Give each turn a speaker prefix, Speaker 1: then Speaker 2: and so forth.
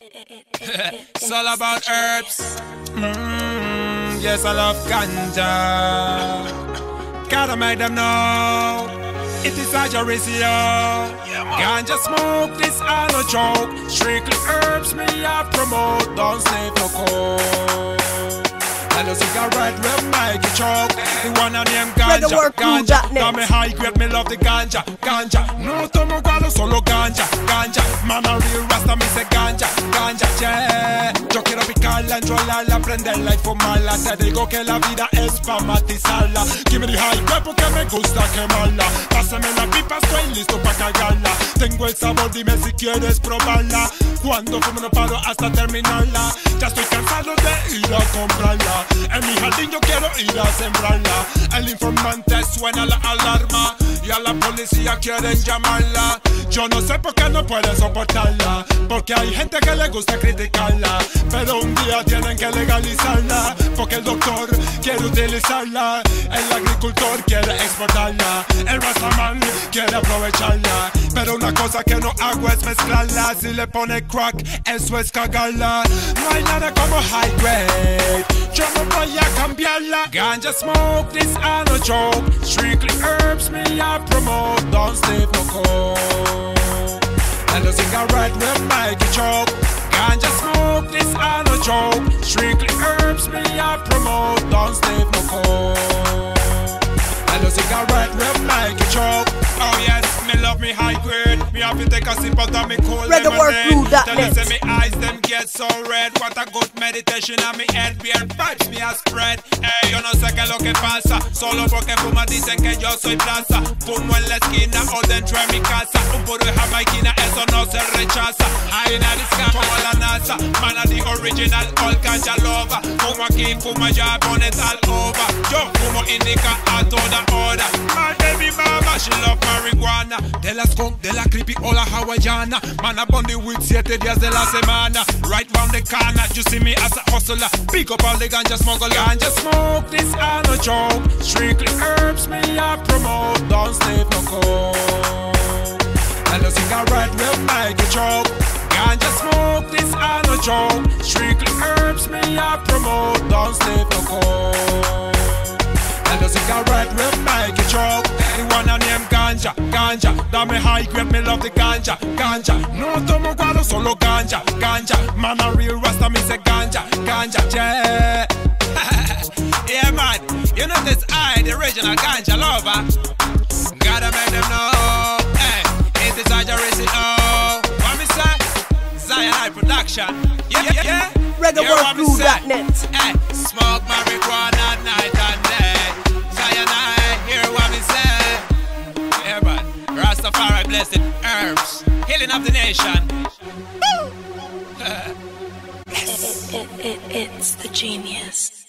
Speaker 1: It's all about herbs. Yes, I love ganja. Gotta make them know it is a ratio. Ganja smoke, this I no joke. Strictly herbs, me I promote. Don't save no coke. And a cigarette will make you choke. The one I name ganja, ganja. Got me high grade, me love the ganja, ganja. No tomo guado, solo ganja, ganja. Man a real rasta, me say ganja, ganja, yeah. Yo quiero picarla, enrolarla, prenderla y fumarla. Te digo que la vida es pa' matizarla. Give me the high grade porque me gusta quemarla. Pásame la pipa, estoy listo pa' cargarla. Tengo el sabor, dime si quieres probarla. Cuando fumo no paro hasta terminarla. Ya estoy cansado de ir a comprarla. En mi jardín yo quiero ir a sembrarla. El informante suena la alarma y a la policía quieren llamarla. Yo no sé por qué no pueden soportarla, porque hay gente que le gusta criticarla, pero un día tienen que legalizarla, porque el doctor quiere utilizarla, el agricultor quiere exportarla, el rastaman quiere aprovecharla, pero una cosa que no hago es mezclarla. Si le pone crack, eso es cagarla. No hay nada como high grade, yo no voy a cambiarla. Ganja smoke, this I no joke. Strictly herbs, me I promote. Don't save no coke. And the cigarette will make you choke. Ganja smoke, this I no joke. Strictly herbs, me I promote. Don't save no coke. And the cigarette will make you choke. Oh yes, me love me high grade. Me have to take a sip out of me cold lemonade. Tell you say me eyes them get so red. What a good meditation on me head. Beer vibes me a spread. Yo no sé qué es lo que pasa. Solo porque fuma dicen que yo soy plaza. Fumo en la esquina o dentro de mi casa. Un puro de jamaiquina, eso no se rechaza. I in a disco como la NASA. Man a the original, all ganja lover. Fumo aquí, fumo allá, pon it all over. Yo fumo indica a toda hora. My baby mama, she love marihuana. De la skunk, de la creepy o la hawaiana. Man a bundy with 7 días de la semana. Right round the corner, you see me as a hustler. Pick up all the ganja smuggler. Ganja smoke, this I no joke. Strictly herbs, me I promote. Don't save no coke. And the cigarette will make you choke. Ganja smoke, this I no joke. Strictly herbs, me I promote. Don't save no coke. And the cigarette will make you choke. The one I name ganja, ganja. Dame high grade, me love the ganja, ganja. No tomo guado, solo ganja, ganja. Man a real rasta, me say ganja, ganja, yeah. Yeah man, you know this I, the original ganja lover. Gotta make them know, hey, it is a racing, oh. What me say? Zion High Production. Yeah.
Speaker 2: ReggaeWorldCrew.net.
Speaker 1: Hey, smoke marijuana night and day. Zion High, hear what me say. Yeah man, Rastafari blessed herbs, healing of the nation.
Speaker 3: It's the genius.